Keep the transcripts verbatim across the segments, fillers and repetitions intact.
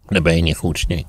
Dan ben je niet goed, Snik.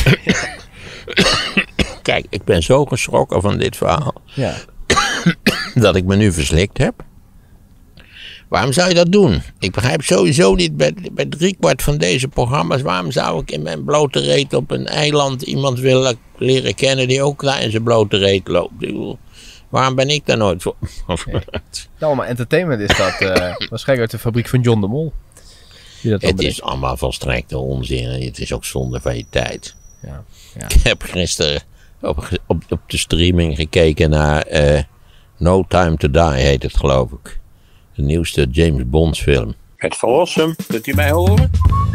Kijk, ik ben zo geschrokken van dit verhaal. Ja. Dat ik me nu verslikt heb. Waarom zou je dat doen? Ik begrijp sowieso niet bij, bij driekwart van deze programma's. Waarom zou ik in mijn blote reet op een eiland iemand willen leren kennen die ook daar in zijn blote reet loopt? Ik bedoel, waarom ben ik daar nooit voor? Nee. Nou, maar entertainment is dat uh, waarschijnlijk uit de fabriek van John de Mol. Dat het bedenkt. Is allemaal volstrekte onzin en het is ook zonde van je tijd. Ja, ja. Ik heb gisteren op, op, op de streaming gekeken naar uh, No Time to Die heet het, geloof ik. De nieuwste James Bond film. Het verlossen, kunt u mij horen?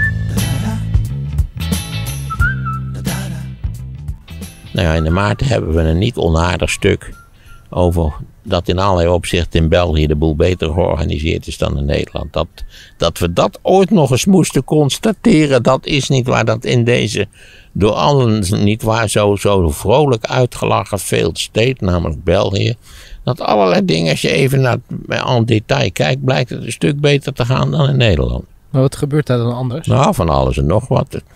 Nou ja, in de maart hebben we een niet onaardig stuk over dat in allerlei opzichten in België de boel beter georganiseerd is dan in Nederland. Dat, dat we dat ooit nog eens moesten constateren, dat is niet waar. Dat in deze door allen niet waar zo, zo vrolijk uitgelachen failed state, namelijk België, dat allerlei dingen, als je even naar en detail kijkt, blijkt het een stuk beter te gaan dan in Nederland. Maar wat gebeurt daar dan anders? Nou, van alles en nog wat. Het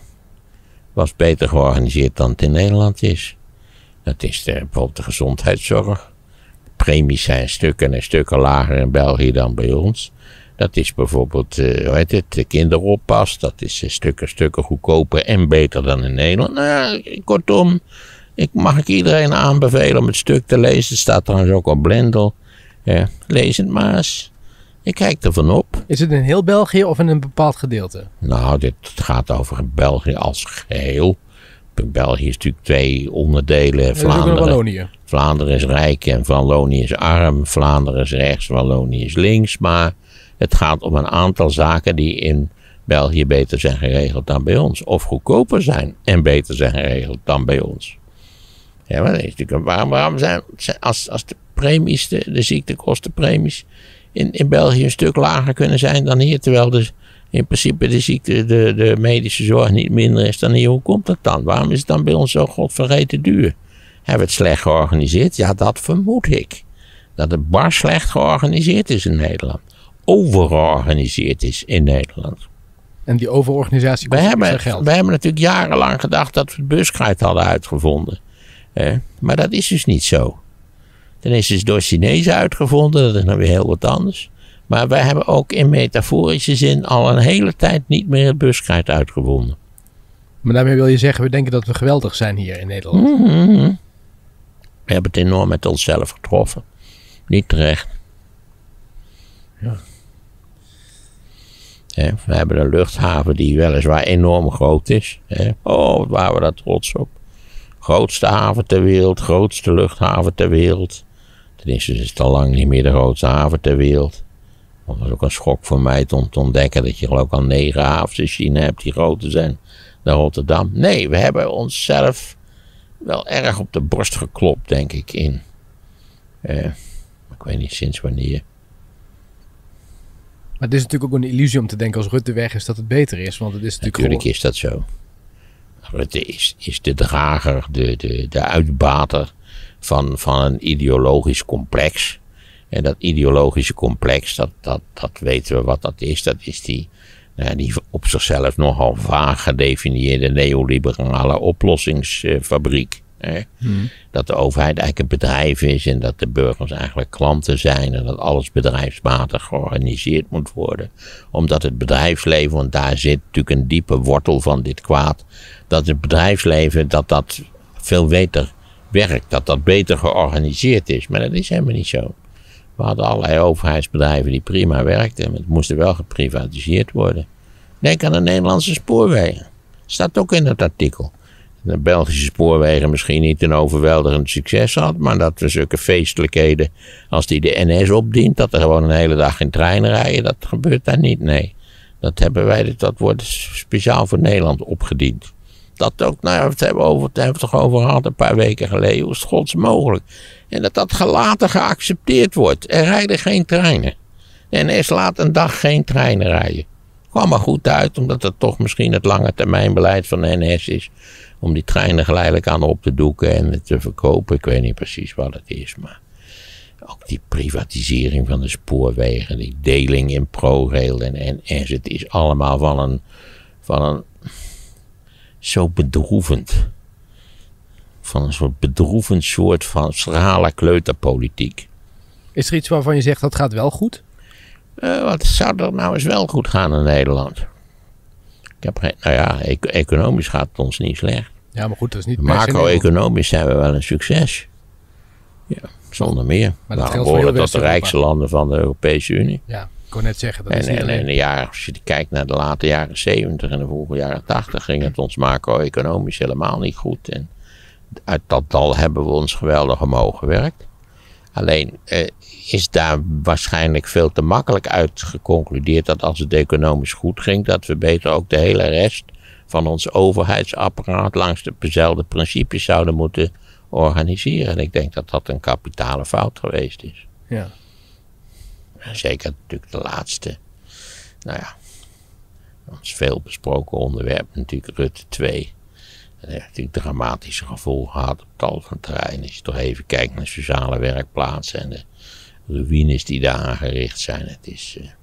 was beter georganiseerd dan het in Nederland is. Dat is de, bijvoorbeeld de gezondheidszorg. Premies zijn stukken en stukken lager in België dan bij ons. Dat is bijvoorbeeld, uh, hoe heet het, de kinderoppas. Dat is uh, stukken, stukken goedkoper en beter dan in Nederland. Nou, kortom, ik mag ik iedereen aanbevelen om het stuk te lezen. Het staat trouwens ook op Blendel. Uh, lees het maar eens. Ik kijk ervan op. Is het in heel België of in een bepaald gedeelte? Nou, dit gaat over België als geheel. België is natuurlijk twee onderdelen. Vlaanderen, Vlaanderen is rijk en Wallonië is arm. Vlaanderen is rechts, Wallonië is links. Maar het gaat om een aantal zaken die in België beter zijn geregeld dan bij ons. Of goedkoper zijn en beter zijn geregeld dan bij ons. Ja, maar dat is natuurlijk, waarom, waarom zijn, als, als de premies, de, de ziektekostenpremies in, in België een stuk lager kunnen zijn dan hier, terwijl de in principe de ziekte, de, de medische zorg niet minder is dan hier. Hoe komt dat dan? Waarom is het dan bij ons zo godvergeten duur? Hebben we het slecht georganiseerd? Ja, dat vermoed ik. Dat het bar slecht georganiseerd is in Nederland. Overgeorganiseerd is in Nederland. En die overorganisatie kost extra geld. We hebben natuurlijk jarenlang gedacht dat we het buskruid hadden uitgevonden. Eh, maar dat is dus niet zo. Ten eerste is het door Chinezen uitgevonden. Dat is nou weer heel wat anders. Maar wij hebben ook in metaforische zin al een hele tijd niet meer het buskruid uitgevonden. Maar daarmee wil je zeggen, we denken dat we geweldig zijn hier in Nederland. Mm-hmm. We hebben het enorm met onszelf getroffen. Niet terecht. Ja. He, we hebben een luchthaven die weliswaar enorm groot is. He. Oh, wat waren we daar trots op. Grootste haven ter wereld, grootste luchthaven ter wereld. Ten eerste is het al lang niet meer de grootste haven ter wereld. Dat was ook een schok voor mij om te ontdekken dat je geloof ik al negen havens in China hebt die groter zijn dan Rotterdam. Nee, we hebben onszelf wel erg op de borst geklopt, denk ik, in. Uh, ik weet niet sinds wanneer. Maar het is natuurlijk ook een illusie om te denken als Rutte weg is dat het beter is. Want het is natuurlijk, natuurlijk is dat zo. Rutte is, is de drager, de, de, de uitbater van, van een ideologisch complex. En dat ideologische complex, dat, dat, dat weten we wat dat is. Dat is die, nou, die op zichzelf nogal vaag gedefinieerde neoliberale oplossingsfabriek. Hè? Hmm. Dat de overheid eigenlijk een bedrijf is en dat de burgers eigenlijk klanten zijn. En dat alles bedrijfsmatig georganiseerd moet worden. Omdat het bedrijfsleven, want daar zit natuurlijk een diepe wortel van dit kwaad. Dat het bedrijfsleven, dat dat veel beter werkt. Dat dat beter georganiseerd is. Maar dat is helemaal niet zo. We hadden allerlei overheidsbedrijven die prima werkten. Maar het moest wel geprivatiseerd worden. Denk aan de Nederlandse spoorwegen. Staat ook in dat artikel. De Belgische spoorwegen misschien niet een overweldigend succes had. Maar dat we zulke feestelijkheden als die de N S opdient. Dat er gewoon een hele dag geen treinen rijden. Dat gebeurt daar niet, nee. Dat hebben wij, dat wordt speciaal voor Nederland opgediend. Dat ook, nou ja, het hebben we over, het hebben we toch over gehad een paar weken geleden. Hoe is het gods mogelijk? En dat dat gelaten geaccepteerd wordt. Er rijden geen treinen. De N S laat een dag geen treinen rijden. Kwam maar goed uit, omdat het toch misschien het lange termijnbeleid van de N S is. Om die treinen geleidelijk aan op te doeken en te verkopen. Ik weet niet precies wat het is, maar ook die privatisering van de spoorwegen, die deling in ProRail en N S. Het is allemaal van een, van een zo bedroevend. Van een soort bedroevend soort van schrale kleuterpolitiek. Is er iets waarvan je zegt dat gaat wel goed? Uh, wat zou er nou eens wel goed gaan in Nederland? Ik heb geen, nou ja, e- economisch gaat het ons niet slecht. Ja, maar goed, dat is niet macro-economisch zijn we wel een succes. Ja, zonder meer. Maar dat we geldt behoren voor heel tot de rijkste landen van de Europese Unie. Ja, ik kon net zeggen. Dat en is niet en, alleen... en de jaren, als je kijkt naar de late jaren zeventig en de vroege jaren tachtig, ging het ons macro-economisch helemaal niet goed. En uit dat dal hebben we ons geweldig omhoog gewerkt. Alleen eh, is daar waarschijnlijk veel te makkelijk uit geconcludeerd dat als het economisch goed ging, dat we beter ook de hele rest van ons overheidsapparaat langs dezelfde principes zouden moeten organiseren. En ik denk dat dat een kapitale fout geweest is. Ja. Zeker natuurlijk de laatste, nou ja, ons veel besproken onderwerp natuurlijk Rutte twee. Dat heeft natuurlijk dramatische gevolgen gehad op tal van terreinen. Als je toch even kijkt naar sociale werkplaatsen en de ruïnes die daar aangericht zijn. Het is, uh...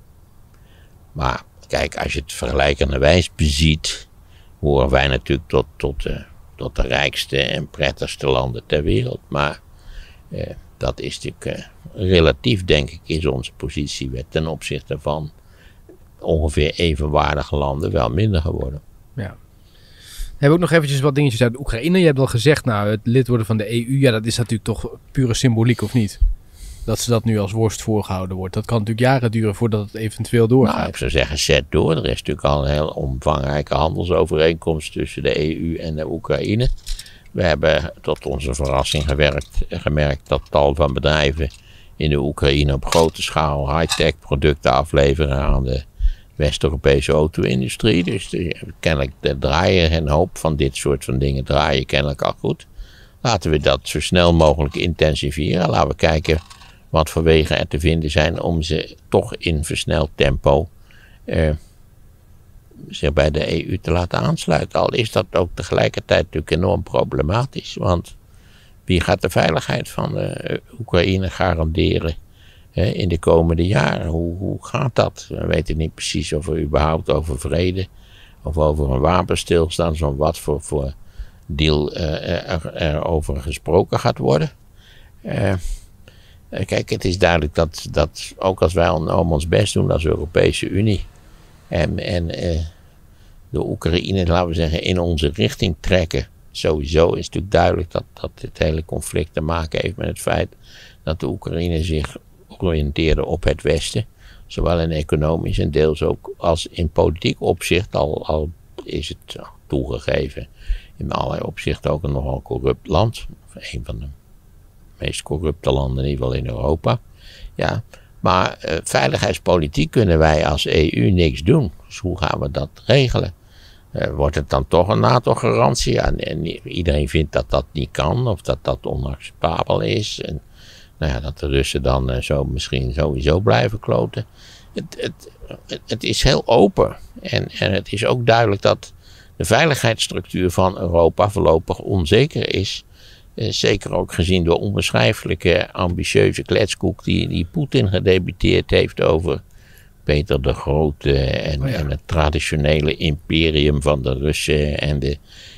Maar kijk, als je het vergelijkenderwijs beziet, horen wij natuurlijk tot, tot, uh, tot de rijkste en prettigste landen ter wereld. Maar uh, dat is natuurlijk uh, relatief, denk ik, is onze positie ten opzichte van ongeveer evenwaardige landen wel minder geworden. Ja. We hebben ook nog eventjes wat dingetjes uit Oekraïne. Je hebt al gezegd, nou, het lid worden van de E U, ja, dat is natuurlijk toch pure symboliek, of niet? Dat ze dat nu als worst voorgehouden wordt. Dat kan natuurlijk jaren duren voordat het eventueel doorgaat. Nou, ik zou zeggen, zet door. Er is natuurlijk al een heel omvangrijke handelsovereenkomst tussen de E U en de Oekraïne. We hebben tot onze verrassing gewerkt, gemerkt dat tal van bedrijven in de Oekraïne op grote schaal high-tech producten afleveren aan de West-Europese auto-industrie. Dus de, kennelijk de draaien een hoop van dit soort van dingen draaien kennelijk al goed. Laten we dat zo snel mogelijk intensiveren. Laten we kijken wat voor wegen er te vinden zijn om ze toch in versneld tempo eh, zich bij de E U te laten aansluiten. Al is dat ook tegelijkertijd natuurlijk enorm problematisch. Want wie gaat de veiligheid van de Oekraïne garanderen hè, in de komende jaren? Hoe, hoe gaat dat? We weten niet precies of er überhaupt over vrede of over een wapenstilstand, zo'n wat voor, voor deal uh, er, er over gesproken gaat worden. Uh, kijk, het is duidelijk dat, dat ook als wij om ons best doen als Europese Unie en, en uh, de Oekraïne, laten we zeggen, in onze richting trekken. Sowieso is het natuurlijk duidelijk dat, dat dit hele conflict te maken heeft met het feit dat de Oekraïne zich oriënteerde op het Westen. Zowel in economisch en deels ook als in politiek opzicht, al, al is het toegegeven in allerlei opzichten ook een nogal corrupt land. Een van de meest corrupte landen in ieder geval in Europa. Ja, maar uh, veiligheidspolitiek kunnen wij als E U niks doen. Dus hoe gaan we dat regelen? Uh, wordt het dan toch een NATO-garantie? Ja, en iedereen vindt dat dat niet kan of dat dat onacceptabel is. En nou ja, dat de Russen dan uh, zo misschien sowieso blijven kloten. Het, het, het, het is heel open. En, en het is ook duidelijk dat de veiligheidsstructuur van Europa voorlopig onzeker is. Uh, zeker ook gezien de onbeschrijfelijke ambitieuze kletskoek die, die Poetin gedebuteerd heeft over Peter de Grote en, oh ja. en het traditionele imperium van de Russen en de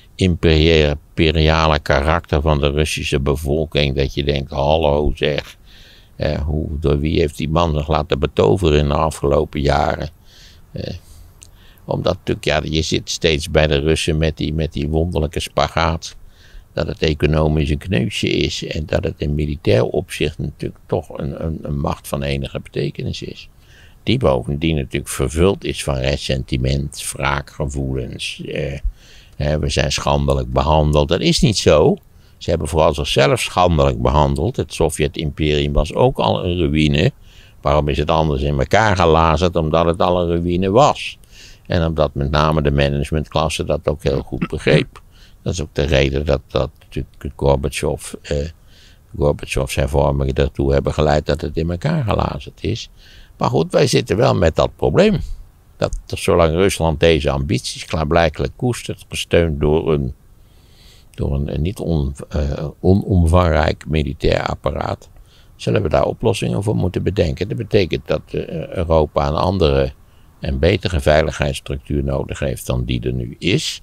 imperiale karakter van de Russische bevolking. Dat je denkt, hallo zeg, uh, hoe, door wie heeft die man zich laten betoveren in de afgelopen jaren? Uh, omdat natuurlijk, ja, je zit steeds bij de Russen met die, met die wonderlijke spagaat. Dat het economisch een kneusje is en dat het in militair opzicht natuurlijk toch een, een, een macht van enige betekenis is. Die bovendien natuurlijk vervuld is van ressentiment, wraakgevoelens. Eh, eh, we zijn schandelijk behandeld. Dat is niet zo. Ze hebben vooral zichzelf schandelijk behandeld. Het Sovjet-imperium was ook al een ruïne. Waarom is het anders in elkaar gelazerd? Omdat het al een ruïne was. En omdat met name de managementklasse dat ook heel goed begreep. Dat is ook de reden dat, dat Gorbachev, eh, Gorbachevs hervormingen ertoe hebben geleid dat het in elkaar gelazerd is. Maar goed, wij zitten wel met dat probleem. Dat zolang Rusland deze ambities klaarblijkelijk koestert, gesteund door een, door een, een niet on, uh, onomvangrijk militair apparaat, zullen we daar oplossingen voor moeten bedenken. Dat betekent dat uh, Europa een andere en betere veiligheidsstructuur nodig heeft dan die er nu is.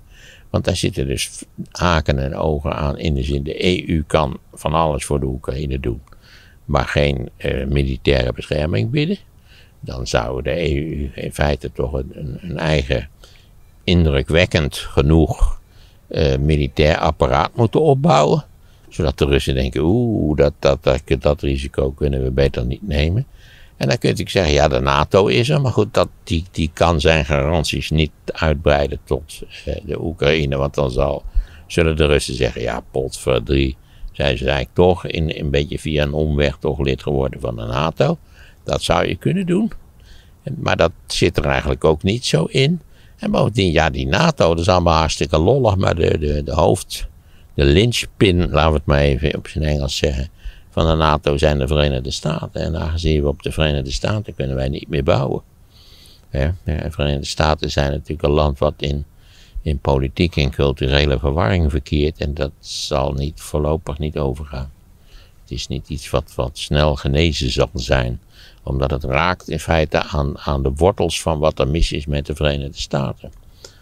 Want daar zitten dus haken en ogen aan in de zin, de E U kan van alles voor de Oekraïne doen, maar geen uh, militaire bescherming bieden. Dan zou de E U in feite toch een, een, een eigen indrukwekkend genoeg uh, militair apparaat moeten opbouwen. Zodat de Russen denken, oeh, dat, dat, dat, dat risico kunnen we beter niet nemen. En dan kun je natuurlijk zeggen, ja, de NATO is er. Maar goed, dat, die, die kan zijn garanties niet uitbreiden tot uh, de Oekraïne. Want dan zal, zullen de Russen zeggen, ja, potverdrie, zijn ze eigenlijk toch in, een beetje via een omweg toch lid geworden van de NATO. Dat zou je kunnen doen. En, maar dat zit er eigenlijk ook niet zo in. En bovendien, ja, die NATO, dat is allemaal hartstikke lollig. Maar de, de, de hoofd, de linchpin, laten we het maar even op zijn Engels zeggen, van de NATO zijn de Verenigde Staten. En aangezien we op de Verenigde Staten kunnen wij niet meer bouwen. Ja, de Verenigde Staten zijn natuurlijk een land wat in, in politieke en culturele verwarring verkeert. En dat zal niet, voorlopig niet overgaan. Het is niet iets wat, wat snel genezen zal zijn. Omdat het raakt in feite aan, aan de wortels van wat er mis is met de Verenigde Staten.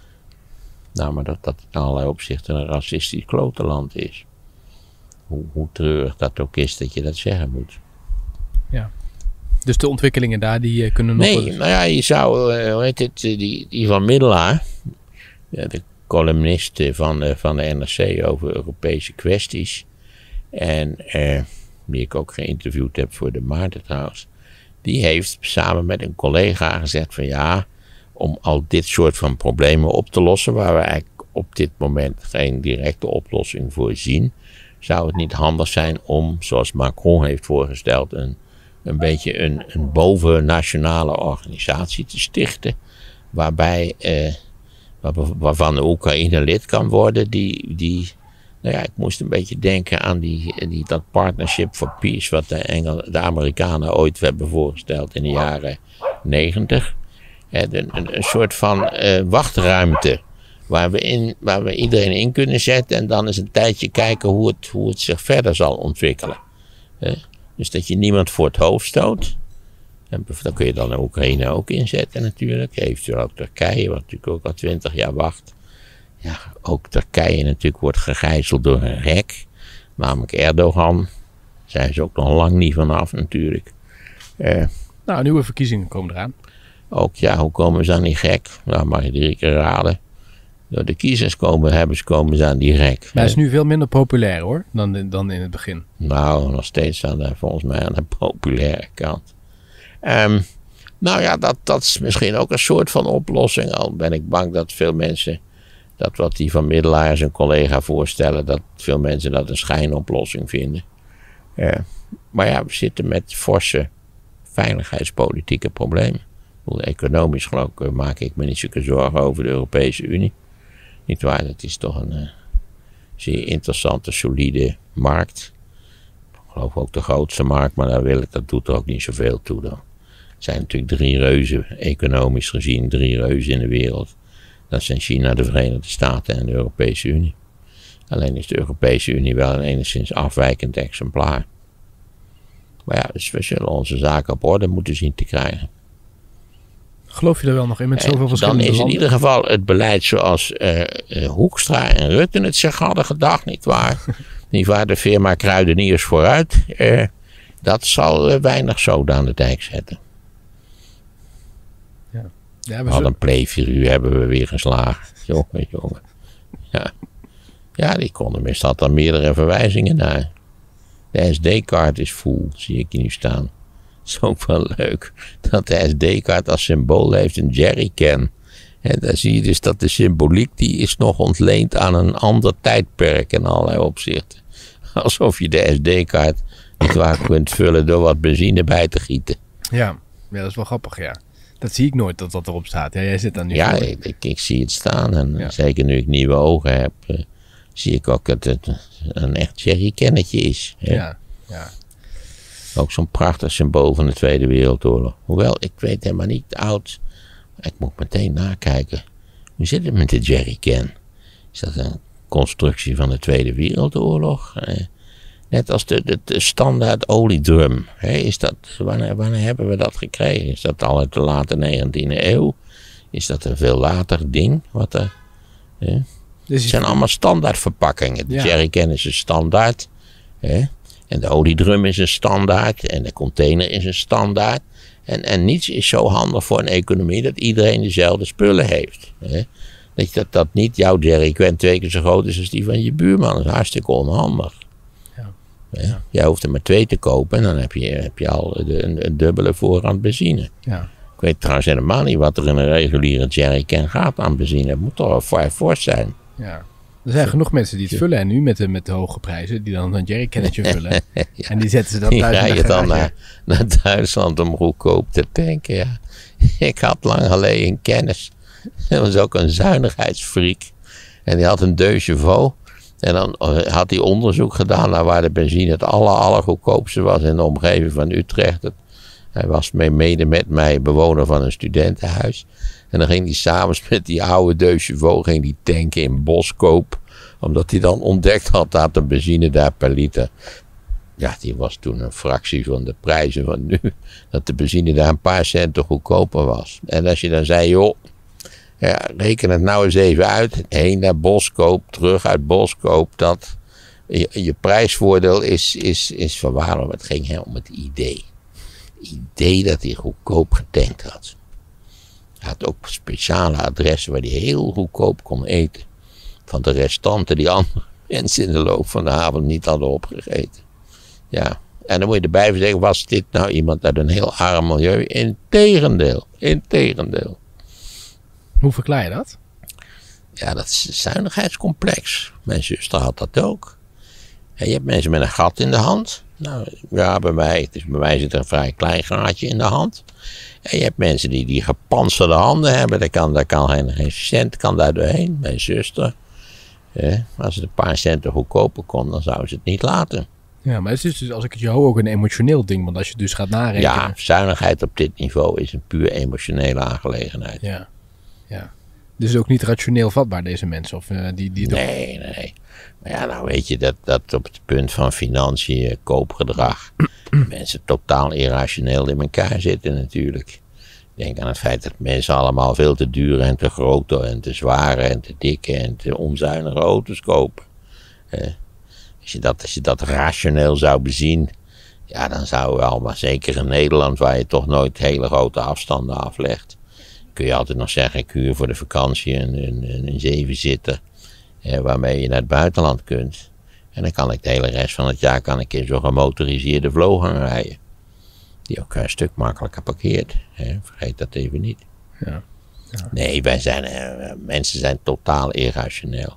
Nou, maar dat dat in allerlei opzichten een racistisch klotenland is. Hoe, hoe treurig dat ook is dat je dat zeggen moet. Ja. Dus de ontwikkelingen daar, die uh, kunnen nog... Nee, wel... nou ja, je zou, uh, hoe heet het, die, die van Middelaar, de columnist van, uh, van de N R C over Europese kwesties, en uh, die ik ook geïnterviewd heb voor de Maarten trouwens, die heeft samen met een collega gezegd van ja, om al dit soort van problemen op te lossen, waar we eigenlijk op dit moment geen directe oplossing voor zien, zou het niet handig zijn om, zoals Macron heeft voorgesteld, een, een beetje een, een bovennationale organisatie te stichten, waarbij, eh, waar, waarvan de Oekraïne lid kan worden, die, die, nou ja, ik moest een beetje denken aan die, die, dat Partnership for Peace, wat de, Engel, de Amerikanen ooit hebben voorgesteld in de jaren negentig. Een, een, een soort van uh, wachtruimte. Waar we, in, waar we iedereen in kunnen zetten. En dan eens een tijdje kijken hoe het, hoe het zich verder zal ontwikkelen. Uh, dus dat je niemand voor het hoofd stoot. En dan kun je dan de Oekraïne ook inzetten natuurlijk. Eventueel ook Turkije, wat natuurlijk ook al twintig jaar wacht. Ja, ook Turkije natuurlijk wordt gegijzeld door een gek. Namelijk Erdogan. Daar zijn ze ook nog lang niet vanaf natuurlijk. Uh, nou, nieuwe verkiezingen komen eraan. Ook ja, hoe komen ze aan die gek? Nou, mag je drie keer raden. Door de kiezers komen, hebben ze, komen ze aan die gek. Hij is nu veel minder populair hoor, dan, dan in het begin. Nou, nog steeds aan de, volgens mij aan de populaire kant. Um, nou ja, dat, dat is misschien ook een soort van oplossing. Al ben ik bang dat veel mensen, dat wat die van Middelaar zijn collega voorstellen, dat veel mensen dat een schijnoplossing vinden. Uh, maar ja, we zitten met forse veiligheidspolitieke problemen. Economisch geloof ik maak ik me niet zulke zorgen over de Europese Unie. Niet waar, het is toch een uh, zeer interessante, solide markt. Ik geloof ook de grootste markt, maar dat, wil ik, dat doet er ook niet zoveel toe dan. Er zijn natuurlijk drie reuzen, economisch gezien, drie reuzen in de wereld. Dat zijn China, de Verenigde Staten en de Europese Unie. Alleen is de Europese Unie wel een enigszins afwijkend exemplaar. Maar ja, dus we zullen onze zaken op orde moeten zien te krijgen. Geloof je er wel nog in met zoveel verschillende landen? Dan is in landen? ieder geval het beleid zoals uh, uh, Hoekstra en Rutte het zich hadden gedacht, nietwaar? Nietwaar, de firma Kruideniers vooruit. Uh, dat zal uh, weinig zoden aan de dijk zetten. Ja. Ja, we Wat een playfiguur hebben we weer geslagen. Jongen, jongen. Ja. Ja, die Economist had dan meerdere verwijzingen naar. De S D-kaart is full, zie ik hier nu staan. Het is ook wel leuk dat de S D-kaart als symbool heeft een jerrycan. En daar zie je dus dat de symboliek die is nog ontleend aan een ander tijdperk in allerlei opzichten. Alsof je de S D-kaart niet waar kunt vullen door wat benzine bij te gieten. Ja, ja, dat is wel grappig, ja. Dat zie ik nooit dat dat erop staat. Ja, jij zit daar nu Ja, voor. ik, ik, ik zie het staan en Ja. zeker nu ik nieuwe ogen heb, uh, zie ik ook dat het een echt jerrycannetje is. Hè? Ja, ja. Ook zo'n prachtig symbool van de Tweede Wereldoorlog. Hoewel, ik weet helemaal niet oud. Ik moet meteen nakijken. Hoe zit het met de jerrycan? Is dat een constructie van de Tweede Wereldoorlog? Eh, net als de, de, de standaard oliedrum. Hè, is dat, wanneer, wanneer hebben we dat gekregen? Is dat al uit de late negentiende eeuw? Is dat een veel later ding? Wat er, eh? Dus het zijn allemaal standaard verpakkingen. De Ja. jerrycan is een standaard. Hè? En de oliedrum is een standaard. En de container is een standaard. En, en niets is zo handig voor een economie dat iedereen dezelfde spullen heeft. Hè? Dat, dat, dat niet jouw jerrycan twee keer zo groot is als die van je buurman. Dat is hartstikke onhandig. Ja. Hè? Ja. Jij hoeft er maar twee te kopen en dan heb je, heb je al de, een, een dubbele voorraad benzine. Ja. Ik weet trouwens helemaal niet wat er in een reguliere jerrycan gaat aan benzine. Het moet toch wel vrij fors zijn. Ja. Er zijn genoeg mensen die het vullen en nu met de, met de hoge prijzen, die dan een jerrycannetje vullen. Ja. En die zetten ze dan Die thuis in de rijden dan garage. naar, naar Duitsland om goedkoop te tanken. Ja. Ik had lang geleden een kennis. Dat was ook een zuinigheidsfreak. En die had een deux chevaux. En dan had hij onderzoek gedaan naar waar de benzine het aller, allergoedkoopste was in de omgeving van Utrecht. Het, hij was mee, mede met mij bewoner van een studentenhuis. En dan ging hij s'avonds met die oude deux chevaux ging die tanken in Boskoop. Omdat hij dan ontdekt had dat de benzine daar per liter. Ja, die was toen een fractie van de prijzen van nu. Dat de benzine daar een paar centen goedkoper was. En als je dan zei, joh, ja, reken het nou eens even uit. Heen naar Boskoop, terug uit Boskoop. Dat je, je prijsvoordeel is, is, is verwaarloosd. Het ging hem om het idee. Het idee dat hij goedkoop getankt had. Hij had ook speciale adressen waar hij heel goedkoop kon eten. Van de restanten die andere mensen in de loop van de avond niet hadden opgegeten. Ja, en dan moet je erbij zeggen, was dit nou iemand uit een heel arm milieu? Integendeel, integendeel. Hoe verklaar je dat? Ja, dat is een zuinigheidscomplex. Mijn zuster had dat ook. En je hebt mensen met een gat in de hand. Nou, ja, bij mij, het is, bij mij zit er een vrij klein gaatje in de hand. En je hebt mensen die, die gepantserde handen hebben. Daar kan, daar kan geen, geen cent kan daar doorheen. Mijn zuster. Eh, als het een paar centen goedkoper kon, dan zou ze het niet laten. Ja, maar het is dus, als ik het je hoor, ook een emotioneel ding. Want als je dus gaat narekenen. Ja, zuinigheid op dit niveau is een puur emotionele aangelegenheid. Ja, ja. Dus ook niet rationeel vatbaar, deze mensen? Of, uh, die, die Nee, nee. Maar ja, nou weet je dat, dat op het punt van financiën, koopgedrag, mensen totaal irrationeel in elkaar zitten natuurlijk. Denk aan het feit dat mensen allemaal veel te dure en te grote en te zware en te dikke en te onzuinige auto's kopen. Eh, als, je dat, als je dat rationeel zou bezien, ja, dan zouden we allemaal, zeker in Nederland, waar je toch nooit hele grote afstanden aflegt, kun je altijd nog zeggen, ik huur voor de vakantie een, een, een zevenzitter, eh, waarmee je naar het buitenland kunt. En dan kan ik de hele rest van het jaar kan ik in zo'n gemotoriseerde vloog gaan rijden. Die ook een stuk makkelijker parkeert. Hè? Vergeet dat even niet. Ja. Ja. Nee, wij zijn, uh, mensen zijn totaal irrationeel.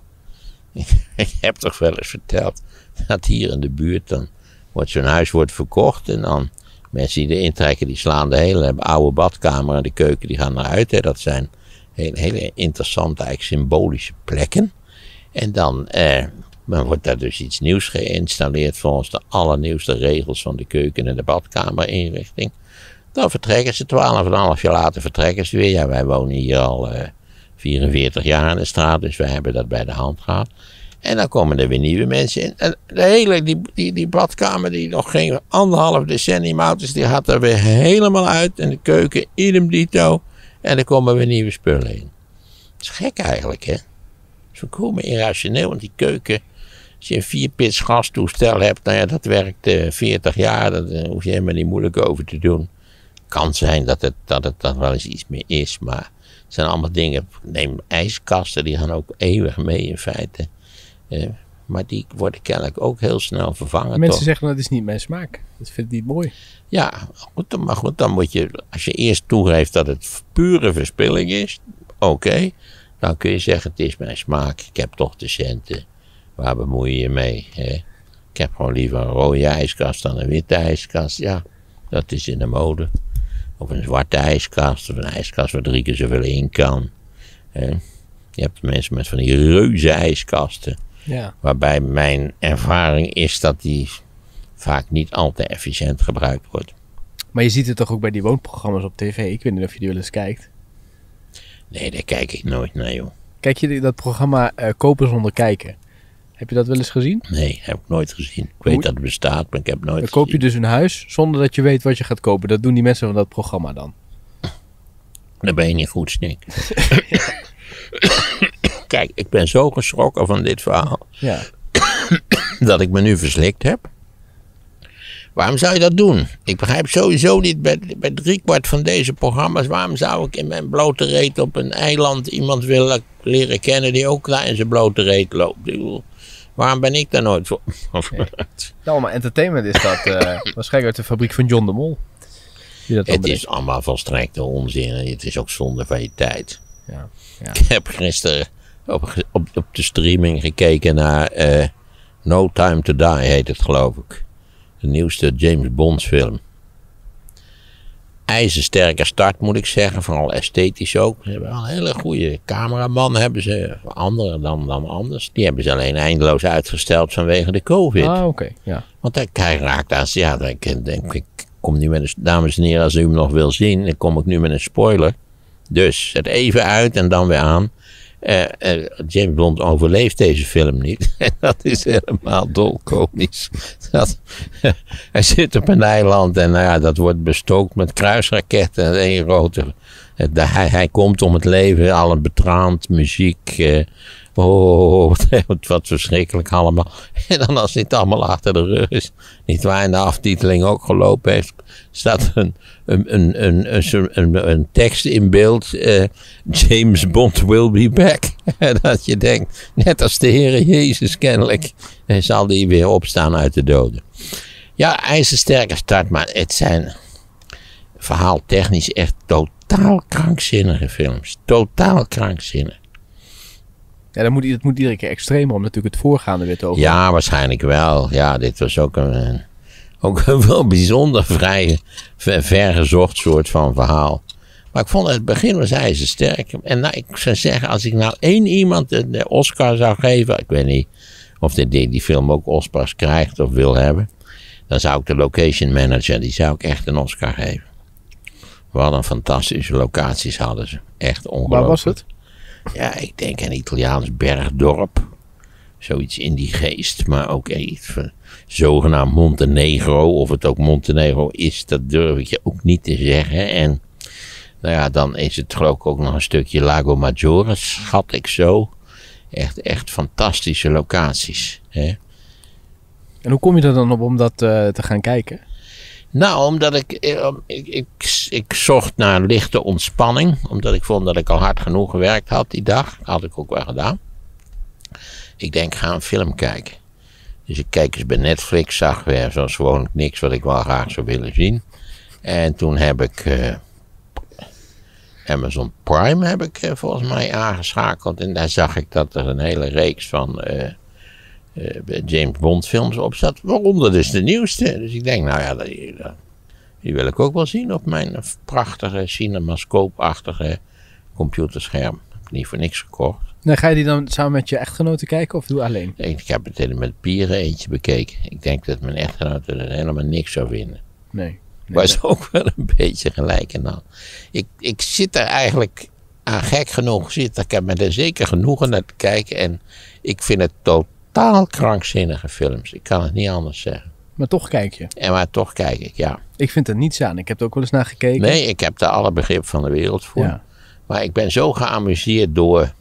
Ik heb toch wel eens verteld dat hier in de buurt dan wordt zo'n huis wordt verkocht en dan mensen die erin trekken die slaan de hele oude badkamer en de keuken die gaan eruit. Hè. Dat zijn hele, hele interessante eigenlijk symbolische plekken. En dan, eh, dan wordt daar dus iets nieuws geïnstalleerd volgens de allernieuwste regels van de keuken en de badkamerinrichting. Dan vertrekken ze, twaalf en een half jaar later vertrekken ze weer. Ja, wij wonen hier al uh, vierenveertig jaar in de straat, dus wij hebben dat bij de hand gehad. En dan komen er weer nieuwe mensen in. En de hele, die, die, die badkamer die nog geen anderhalf decennium oud is, die gaat er weer helemaal uit. En de keuken, idem dito. En er komen weer nieuwe spullen in. Dat is gek eigenlijk, hè. Dat is volkomen irrationeel, want die keuken, als je een vierpits gastoestel hebt, nou ja, dat werkt uh, veertig jaar, daar uh, hoef je helemaal niet moeilijk over te doen. Kan zijn dat het, dat het dan wel eens iets meer is, maar het zijn allemaal dingen. Neem ijskasten, die gaan ook eeuwig mee in feite. Uh, maar die worden kennelijk ook heel snel vervangen. Mensen toch? zeggen dat is niet mijn smaak. Dat vind ik niet mooi. Ja, goed, maar goed, dan moet je, als je eerst toegeeft dat het pure verspilling is, oké, okay, dan kun je zeggen het is mijn smaak, ik heb toch de centen, waar bemoei je je mee? Hè? Ik heb gewoon liever een rode ijskast dan een witte ijskast, ja, dat is in de mode. Of een zwarte ijskast, of een ijskast waar drie keer zoveel in kan. Hè? Je hebt mensen met van die reuze ijskasten, Ja. waarbij mijn ervaring is dat die vaak niet al te efficiënt gebruikt wordt. Maar je ziet het toch ook bij die woonprogramma's op tv? Ik weet niet of je die wel eens kijkt. Nee, daar kijk ik nooit naar, joh. Kijk je die- dat programma uh, Kopen zonder kijken? Heb je dat wel eens gezien? Nee, heb ik nooit gezien. Ik weet Hoe- dat het bestaat, maar ik heb het nooit Dan koop je gezien. dus een huis zonder dat je weet wat je gaat kopen. Dat doen die mensen van dat programma dan. Dan ben je niet goed, Snik. Kijk, ik ben zo geschrokken van dit verhaal. Ja. Dat ik me nu verslikt heb. Waarom zou je dat doen? Ik begrijp sowieso niet bij, bij driekwart van deze programma's. Waarom zou ik in mijn blote reet op een eiland iemand willen leren kennen die ook daar in zijn blote reet loopt? Ik bedoel, waarom ben ik daar nooit voor? Nee. Allemaal entertainment is dat. Uh, waarschijnlijk uit de fabriek van John de Mol. Dat het is allemaal volstrekte onzin. En het is ook zonde van je tijd. Ja, ja. Ik heb gisteren op, op, op de streaming gekeken naar uh, No Time to Die heet het, geloof ik. De nieuwste James Bond film. IJzersterke start, moet ik zeggen. Vooral esthetisch ook. Ze hebben wel een hele goede cameraman. Hebben ze, andere dan, dan anders. Die hebben ze alleen eindeloos uitgesteld vanwege de COVID. Ah, oké. Okay, ja. Want hij, hij raakt aan... Ja, ik denk, ik kom nu met een... Dames en heren, als u hem nog wil zien, dan kom ik nu met een spoiler. Dus, het even uit en dan weer aan. Uh, uh, James Bond overleeft deze film niet. En dat is helemaal dolkomisch. Dat, uh, hij zit op een eiland en nou ja, dat wordt bestookt met kruisraketten. En een grote, uh, de, hij, hij komt om het leven, alle betraand, muziek. Uh, oh, wat, wat verschrikkelijk allemaal. En dan als dit allemaal achter de rug is, niet waar in de aftiteling ook gelopen heeft, staat een, een, een, een, een, een, een tekst in beeld. Uh, James Bond will be back. Dat je denkt, net als de Heere Jezus kennelijk, zal die weer opstaan uit de doden. Ja, ijzersterke start, maar het zijn verhaaltechnisch echt totaal krankzinnige films. Totaal krankzinnig. Ja, dan moet, het moet iedere keer extremer om natuurlijk het voorgaande weer te over. Ja, waarschijnlijk wel. Ja, dit was ook een, een, ook een wel bijzonder vrij ver, vergezocht soort van verhaal. Maar ik vond het begin was ijzersterk. En nou, ik zou zeggen, als ik nou één iemand de, de Oscar zou geven, ik weet niet of die, die, die film ook Oscars krijgt of wil hebben, dan zou ik de location manager, die zou ik echt een Oscar geven. Wat een fantastische locaties hadden ze. Echt ongelooflijk. Waar was het? Ja, ik denk een Italiaans bergdorp. Zoiets in die geest. Maar ook iets van zogenaamd Montenegro. Of het ook Montenegro is, dat durf ik je ook niet te zeggen. En nou ja, dan is het geloof ik ook nog een stukje Lago Maggiore, schat ik zo. Echt, echt fantastische locaties. Hè? En hoe kom je er dan op om dat uh, te gaan kijken? Nou, omdat ik, ik, ik, ik zocht naar lichte ontspanning. Omdat ik vond dat ik al hard genoeg gewerkt had die dag. Dat had ik ook wel gedaan. Ik denk, ga een film kijken. Dus ik keek eens bij Netflix, zag weer zoals gewoon niks wat ik wel graag zou willen zien. En toen heb ik uh, Amazon Prime heb ik uh, volgens mij aangeschakeld. En daar zag ik dat er een hele reeks van uh, uh, James Bond films op zat. Waaronder dus de nieuwste. Dus ik denk, nou ja, die, die wil ik ook wel zien op mijn prachtige cinemascope-achtige computerscherm. Heb ik niet voor niks gekocht. Nou, ga je die dan samen met je echtgenote kijken of doe je alleen? Ik heb het helemaal met pieren eentje bekeken. Ik denk dat mijn echtgenote er helemaal niks zou vinden. Nee. Nee, maar is ook wel een beetje gelijk. En dan. Ik, ik zit er eigenlijk aan gek genoeg. Zit, ik heb me er zeker genoegen naar te kijken. En ik vind het totaal krankzinnige films. Ik kan het niet anders zeggen. Maar toch kijk je? En maar toch kijk ik, ja. Ik vind er niets aan. Ik heb er ook wel eens naar gekeken. Nee, ik heb er alle begrip van de wereld voor. Ja. Maar ik ben zo geamuseerd door...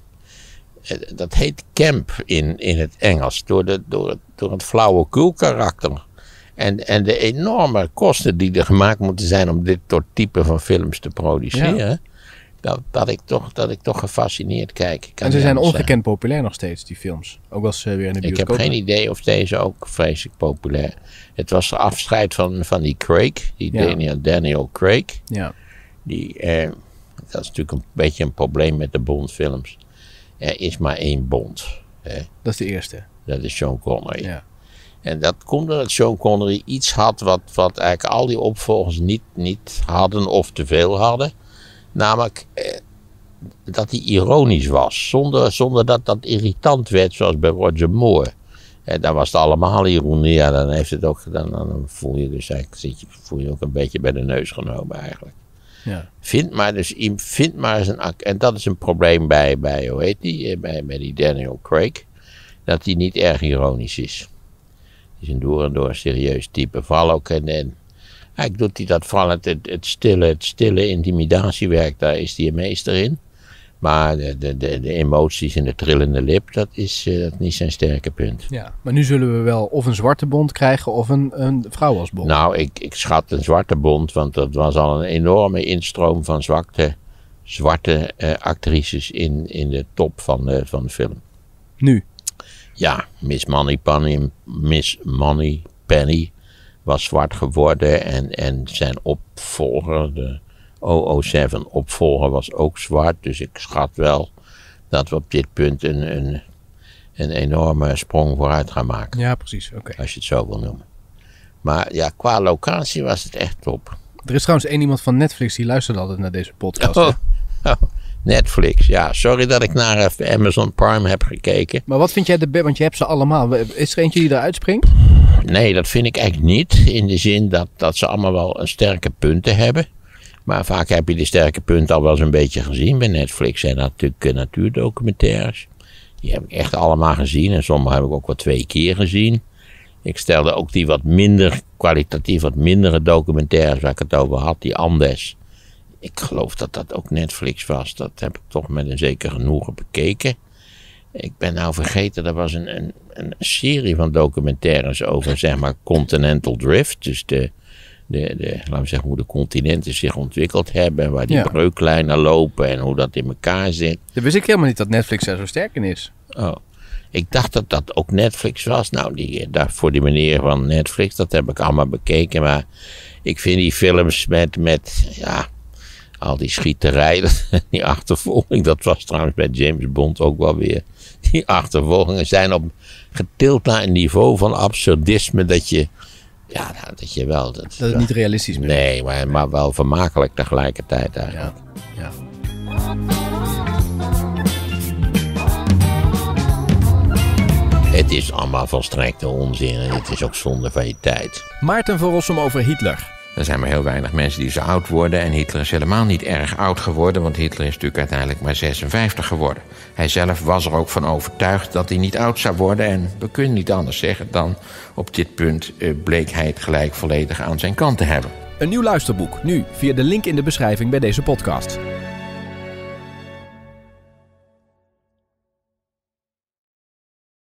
Dat heet camp in, in het Engels. Door, de, door, het, door het flauwekul karakter. En, en de enorme kosten die er gemaakt moeten zijn om dit soort type van films te produceren. Ja. Dat, dat, ik toch, dat ik toch gefascineerd kijk. En ze zijn ongekend zijn. populair nog steeds, die films. Ook als ze weer in de bioscoop. Ik heb geen idee of deze ook vreselijk populair. Het was de afscheid van, van die Craig. Die ja. Daniel, Daniel Craig. Ja. Die, eh, dat is natuurlijk een beetje een probleem met de Bond-films. Er is maar één Bond. Hè. Dat is de eerste. Dat is Sean Connery. Ja. En dat komt omdat Sean Connery iets had wat, wat eigenlijk al die opvolgers niet, niet hadden of te veel hadden. Namelijk eh, dat hij ironisch was. Zonder, zonder dat dat irritant werd zoals bij Roger Moore. En dan was het allemaal ironie. Ja, dan, heeft het ook, dan, dan voel je dus eigenlijk, zit je, voel je ook een beetje bij de neus genomen eigenlijk. Ja. Vind maar dus vind maar eens een en dat is een probleem bij, bij hoe heet die, bij, bij die Daniel Craig, dat hij niet erg ironisch is. Hij is een door en door serieus type, vooral ook en, en eigenlijk doet hij dat vooral het, het, het stille, het stille intimidatiewerk, daar is hij een meester in. Maar de, de, de, de emoties en de trillende lip, dat is, uh, dat is niet zijn sterke punt. Ja, maar nu zullen we wel of een zwarte bond krijgen of een, een vrouw als bond. Nou, ik, ik schat een zwarte bond, want dat was al een enorme instroom van zwarte, zwarte uh, actrices in, in de top van de, van de film. Nu? Ja, Miss Moneypenny, Miss Moneypenny was zwart geworden en, en zijn opvolger, de O O zeven opvolger, was ook zwart. Dus ik schat wel dat we op dit punt een, een, een enorme sprong vooruit gaan maken. Ja, precies. Okay. Als je het zo wil noemen. Maar ja, qua locatie was het echt top. Er is trouwens één iemand van Netflix die luistert altijd naar deze podcast. Oh, oh, Netflix, ja. Sorry dat ik naar uh, Amazon Prime heb gekeken. Maar wat vind jij de beste? Want je hebt ze allemaal. Is er eentje die eruit springt? Nee, dat vind ik eigenlijk niet. In de zin dat, dat ze allemaal wel een sterke punten hebben. Maar vaak heb je die sterke punten al wel eens een beetje gezien. Bij Netflix zijn dat natuurlijk uh, natuurdocumentaires. Die heb ik echt allemaal gezien. En sommige heb ik ook wel twee keer gezien. Ik stelde ook die wat minder, kwalitatief wat mindere documentaires waar ik het over had. Die Andes. Ik geloof dat dat ook Netflix was. Dat heb ik toch met een zeker genoegen bekeken. Ik ben nou vergeten, er was een, een, een serie van documentaires over, zeg maar, Continental Drift. Dus de, de, de, laten we zeggen, hoe de continenten zich ontwikkeld hebben. En waar die ja. breuklijnen lopen en hoe dat in elkaar zit. Dat wist ik helemaal niet dat Netflix er zo sterk in is. Oh, ik dacht dat dat ook Netflix was. Nou, die, daar, voor die meneer van Netflix, dat heb ik allemaal bekeken. Maar ik vind die films met, met ja... al die schieterij, die achtervolging, dat was trouwens bij James Bond ook wel weer. Die achtervolgingen zijn op getild naar een niveau van absurdisme dat je, ja, dat je wel... Dat, dat is niet realistisch meer. Nee, maar, maar wel vermakelijk tegelijkertijd eigenlijk. Ja, ja. Het is allemaal volstrekte onzin en het is ook zonde van je tijd. Maarten van Rossum over Hitler. Er zijn maar heel weinig mensen die zo oud worden en Hitler is helemaal niet erg oud geworden, want Hitler is natuurlijk uiteindelijk maar zesenvijftig geworden. Hij zelf was er ook van overtuigd dat hij niet oud zou worden en we kunnen niet anders zeggen dan op dit punt uh, bleek hij het gelijk volledig aan zijn kant te hebben. Een nieuw luisterboek, nu via de link in de beschrijving bij deze podcast.